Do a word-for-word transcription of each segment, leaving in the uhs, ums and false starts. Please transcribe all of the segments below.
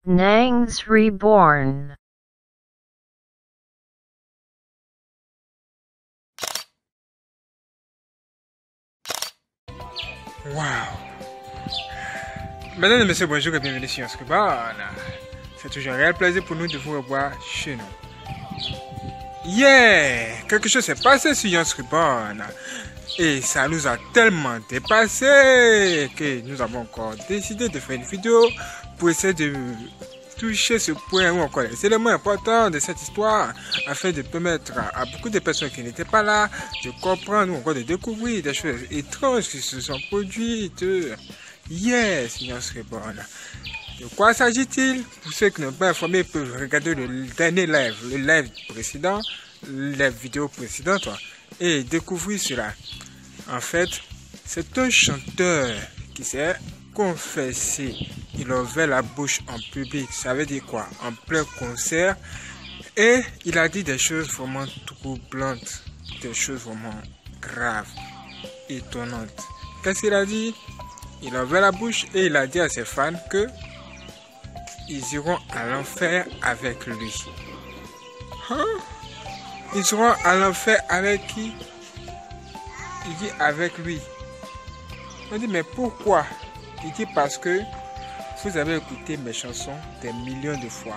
Nangs Reborn. Waouh! Mesdames et messieurs, bonjour et bienvenue sur Science Reborn. C'est toujours un réel plaisir pour nous de vous revoir chez nous. Yeah! Quelque chose s'est passé sur Science Reborn. Et ça nous a tellement dépassé que nous avons encore décidé de faire une vidéo pour essayer de toucher ce point ou encore les éléments importants de cette histoire afin de permettre à beaucoup de personnes qui n'étaient pas là de comprendre ou encore de découvrir des choses étranges qui se sont produites. Yes, Science Reborn. De quoi s'agit-il? Pour ceux qui n'ont pas informé, peuvent regarder le dernier live, le live précédent, la vidéo précédente et découvrir cela. En fait, c'est un chanteur qui s'est confessé. Il a ouvert la bouche en public. Ça veut dire quoi? En plein concert. Et il a dit des choses vraiment troublantes. Des choses vraiment graves, étonnantes. Qu'est-ce qu'il a dit? Il a ouvert la bouche et il a dit à ses fans que ils iront à l'enfer avec lui. Hein? Ils seront à l'enfer avec qui? Il dit avec lui. On dit mais pourquoi? Il dit parce que vous avez écouté mes chansons des millions de fois.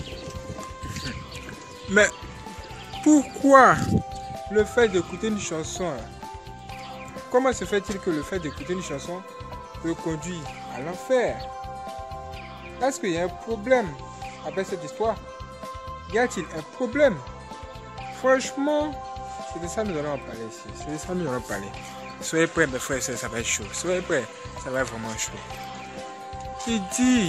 Mais pourquoi le fait d'écouter une chanson? Comment se fait-il que le fait d'écouter une chanson peut conduire à l'enfer? Est-ce qu'il y a un problème avec cette histoire? Y a-t-il un problème? Franchement, c'est de ça que nous allons en parler ici. C'est de ça que nous allons parler. Soyez prêts, mes frères et sœurs, ça va être chaud. Soyez prêts, ça va être vraiment chaud. Il dit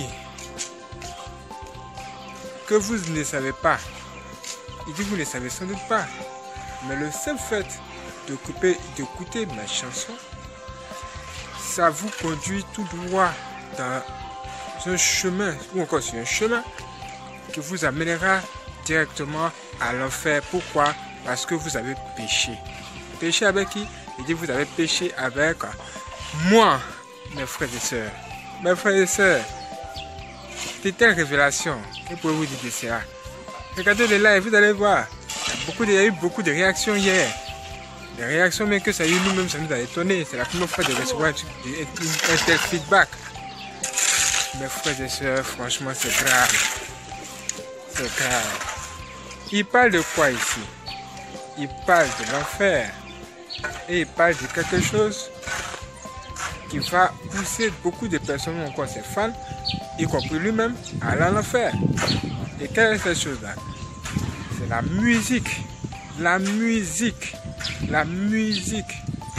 que vous ne savez pas. Il dit que vous ne savez sans doute pas. Mais le seul fait de couper, d'écouter ma chanson, ça vous conduit tout droit dans un chemin, ou encore sur un chemin, qui vous amènera directement à l'enfer. Pourquoi? Parce que vous avez péché. Péché avec qui? Il dit vous avez péché avec moi, mes frères et sœurs. Mes frères et sœurs, c'est telle révélation. Que pouvez-vous dire de cela? Regardez le live, vous allez voir. Il y a, beaucoup de, il y a eu beaucoup de réactions hier. Des réactions, mais que ça a eu nous-mêmes, ça nous a étonné. C'est la première fois de recevoir un, un, un tel feedback. Mes frères et sœurs, franchement, c'est grave. C'est grave. Il parle de quoi ici? Il parle de l'enfer. Et il parle de quelque chose qui va pousser beaucoup de personnes, encore ses fans, y compris lui-même, à aller à l'enfer. Et quelle est cette chose-là? C'est la musique. La musique. La musique.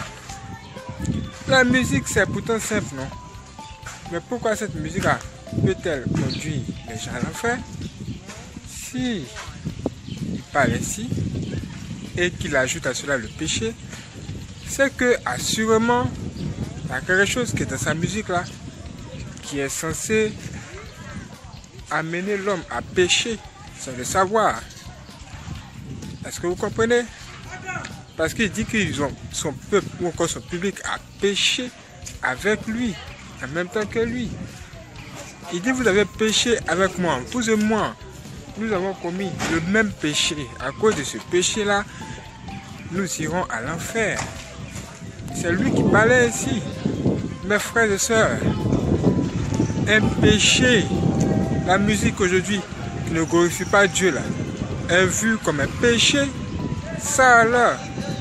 La musique, c'est pourtant simple, non? Mais pourquoi cette musique-là peut-elle conduire les gens à l'enfer? Si il parle ainsi et qu'il ajoute à cela le péché, c'est que assurément il y a quelque chose qui est dans sa musique là qui est censé amener l'homme à pécher sans le savoir. Est-ce que vous comprenez? Parce qu'il dit qu'ils ont son peuple ou encore son public à pécher avec lui en même temps que lui. Il dit vous avez péché avec moi, vous et moi. Nous avons commis le même péché. À cause de ce péché-là, nous irons à l'enfer. C'est lui qui parlait ici. Mes frères et sœurs, un péché, la musique aujourd'hui qui ne glorifie pas Dieu là, est vue comme un péché. Ça là,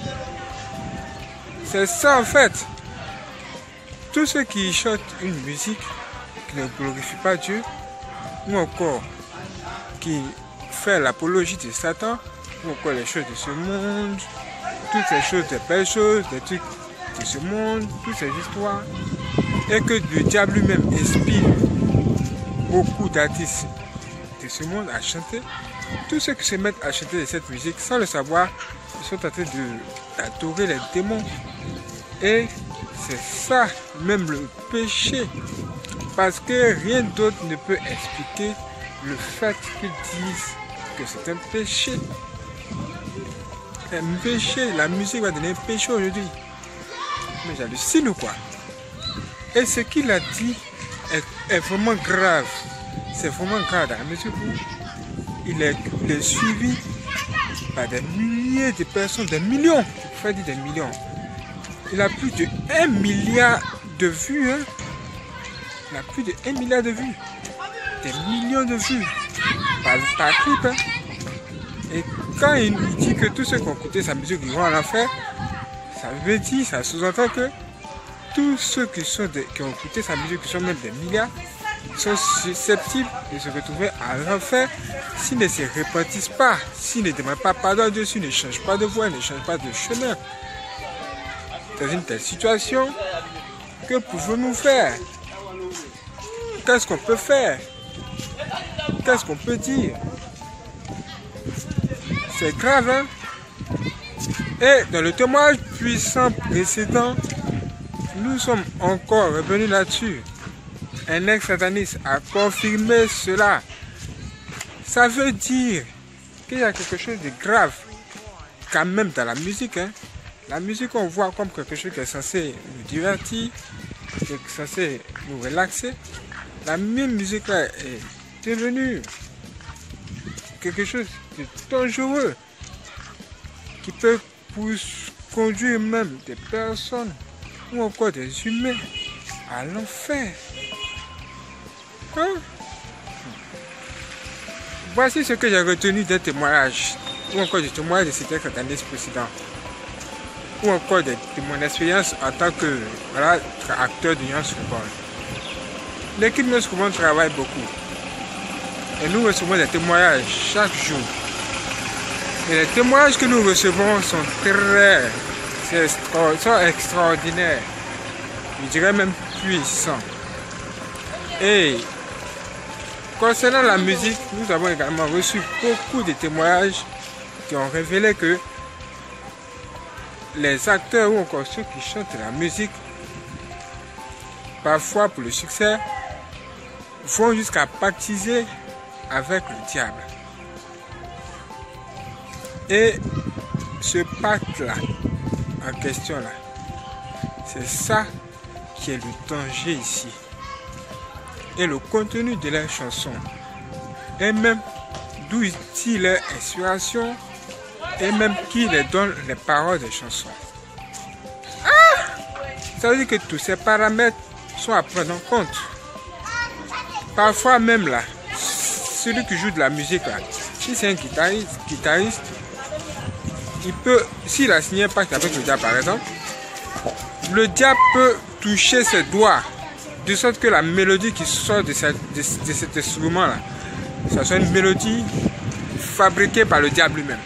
c'est ça en fait. Tous ceux qui chantent une musique qui ne glorifie pas Dieu, ou encore qui fait l'apologie de Satan, ou encore les choses de ce monde, toutes ces choses, des belles choses, des trucs de ce monde, toutes ces histoires, et que le diable lui-même inspire beaucoup d'artistes de ce monde à chanter. Tous ceux qui se mettent à chanter de cette musique sans le savoir, ils sont en train d'adorer les démons. Et c'est ça même le péché, parce que rien d'autre ne peut expliquer le fait qu'ils disent que c'est un péché. Un péché, la musique va donner un péché aujourd'hui. Mais j'hallucine ou quoi? Et ce qu'il a dit est, est vraiment grave. c'est vraiment grave dans la mesure où il est, il est suivi par des milliers de personnes, des millions, je préfère dire des millions. Il a plus de un milliard de vues. Hein. Il a plus de un milliard de vues. Des millions de vues par, par clip. Hein. Et quand il, il dit que tous ceux qui ont écouté sa musique ils vont en enfer, ça veut dire, ça sous-entend que tous ceux qui, sont des, qui ont écouté sa musique, qui sont même des milliards, sont susceptibles de se retrouver à l'enfer s'ils ne se repentissent pas, s'ils ne demandent pas pardon à Dieu, s'ils ne changent pas de voie, ne changent pas de chemin. Dans une telle situation, que pouvons-nous faire? Qu'est-ce qu'on peut faire? Qu'est-ce qu'on peut dire? C'est grave, hein? Et dans le témoignage puissant précédent, nous sommes encore revenus là-dessus. Un ex-sataniste a confirmé cela. Ça veut dire qu'il y a quelque chose de grave quand même dans la musique. Hein. La musique, on voit comme quelque chose qui est censé nous divertir, qui est censé nous relaxer. La même musique là est devenue quelque chose de dangereux qui peut conduire même des personnes ou encore des humains à l'enfer. Hein? Voici ce que j'ai retenu d'un témoignage, ou encore du témoignage de cet ex-sataniste précédent, ou encore de, de mon expérience en tant que voilà, acteur de Young Football. L'équipe Young Football travaille beaucoup et nous recevons des témoignages chaque jour. Et les témoignages que nous recevons sont très extra, sont extraordinaires, je dirais même puissants. Et concernant la musique, nous avons également reçu beaucoup de témoignages qui ont révélé que les acteurs ou encore ceux qui chantent la musique, parfois pour le succès, vont jusqu'à pactiser avec le diable. Et ce pacte-là, en question-là, c'est ça qui est le danger ici. Et le contenu de leurs chansons, et même d'où ils tirent leur inspiration, et même qui les donne les paroles des chansons. Ah! Ça veut dire que tous ces paramètres sont à prendre en compte. Parfois même là, celui qui joue de la musique là, si c'est un guitariste, guitariste, il peut, s'il a signé un pacte avec le diable par exemple, le diable peut toucher ses doigts de sorte que la mélodie qui sort de, cette, de, de cet instrument là, ça soit une mélodie fabriquée par le diable lui-même,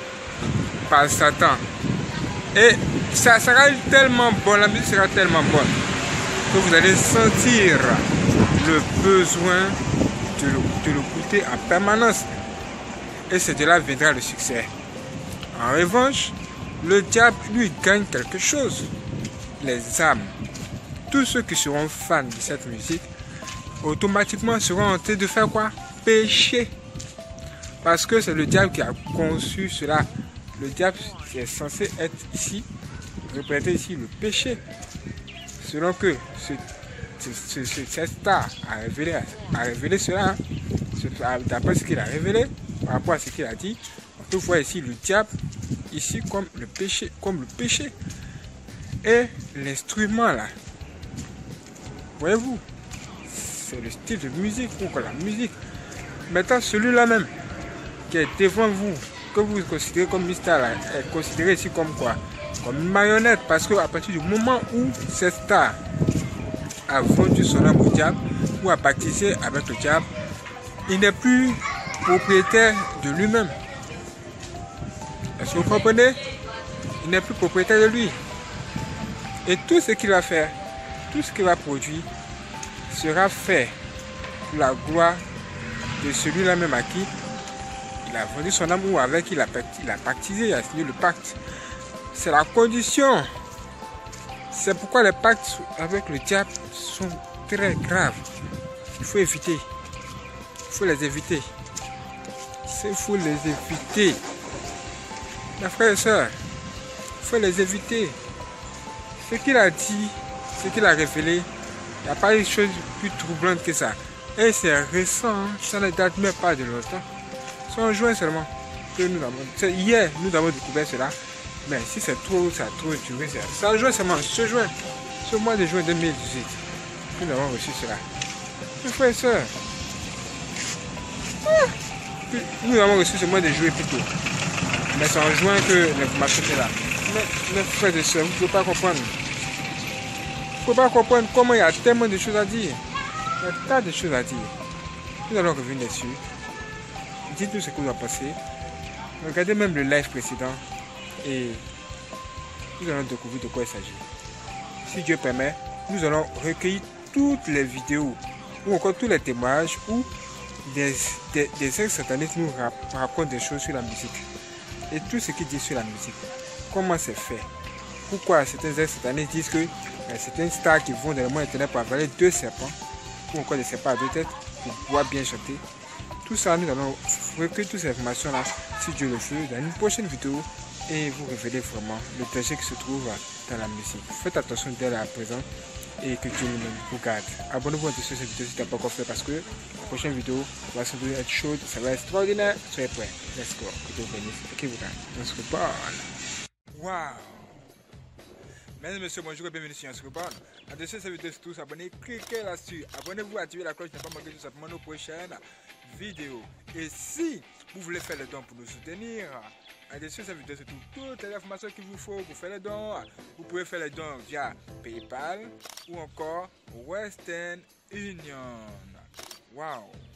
par Satan. Et ça sera tellement bon, la musique sera tellement bonne que vous allez sentir le besoin de l'écouter en permanence. Et c'est de là viendra le succès. En revanche, le diable lui gagne quelque chose. Les âmes. Tous ceux qui seront fans de cette musique, automatiquement seront tentés de faire quoi? Pécher. Parce que c'est le diable qui a conçu cela. Le diable est censé être ici, représenter ici le péché. Selon que ce, ce, ce, cette star a révélé, a révélé cela, hein, d'après ce qu'il a révélé, par rapport à ce qu'il a dit, on peut voir ici le diable, ici comme le péché, comme le péché. Et l'instrument là, voyez-vous, c'est le style de musique ou la musique. Maintenant, celui-là même qui est devant vous, que vous considérez comme mystère, là, est considéré ici comme quoi? Comme une marionnette, parce qu'à partir du moment où cette star a vendu son âme au diable ou a baptisé avec le diable, il n'est plus propriétaire de lui-même. Est-ce que vous comprenez? Il n'est plus propriétaire de lui. Et tout ce qu'il va faire, tout ce qu'il va produire, sera fait pour la gloire de celui-là même à qui il a vendu son âme ou avec qui il a, il a pactisé, il a signé le pacte. C'est la condition. C'est pourquoi les pactes avec le diable sont très graves. Il faut éviter. Il faut les éviter. Il faut les éviter. Mes frères et sœurs, il faut les éviter. Ce qu'il a dit, ce qu'il a révélé, il n'y a pas de chose plus troublante que ça. Et c'est récent, hein? Ça ne date même pas de longtemps. C'est en juin seulement que nous avons. C'est hier, nous avons découvert cela. Mais si c'est trop, ça a trop duré. C'est en juin seulement, ce juin, ce mois de juin deux mille dix-huit, nous avons reçu cela. Mes frères et sœurs, nous avons reçu ce mois de juillet plutôt. Mais c'est en juin que l'information est là. Mais mes frères et sœurs, vous ne pouvez pas comprendre. Vous ne pouvez pas comprendre comment il y a tellement de choses à dire. Il y a tas de choses à dire. Nous allons revenir dessus. Dites-nous ce que vous en pensez. Regardez même le live précédent. Et nous allons découvrir de quoi il s'agit. Si Dieu permet, nous allons recueillir toutes les vidéos ou encore tous les témoignages où des, des, des ex-satanistes nous racontent des choses sur la musique. Et tout ce qu'ils disent sur la musique. Comment c'est fait. Pourquoi certains ex-satanistes disent que euh, certaines stars qui vont dans le monde internet pour avaler deux serpents ou encore des serpents à deux têtes pour pouvoir bien chanter. Tout ça, nous allons recueillir toutes ces informations-là, si Dieu le veut, dans une prochaine vidéo et vous révéler vraiment le danger qui se trouve dans la musique. Faites attention dès à présent et que Dieu nous vous garde. Abonnez-vous à cette vidéo si tu n'as pas encore fait parce que la prochaine vidéo va se donner être chaude, ça va être extraordinaire. Soyez prêts. Let's go. Que Dieu vous bénisse et que vous garde. On se reparle. Waouh! Mesdames et messieurs, bonjour et bienvenue sur Yansruban. En dessous de cette vidéo, c'est tous abonnés, cliquez là-dessus. Abonnez-vous, activez la cloche, ne pas manquer tout simplement nos prochaines vidéos. Et si vous voulez faire les dons pour nous soutenir, en dessous de cette vidéo, c'est tout, toutes les informations qu'il vous faut pour faire les dons. Vous pouvez faire les dons via PayPal ou encore Western Union. Waouh!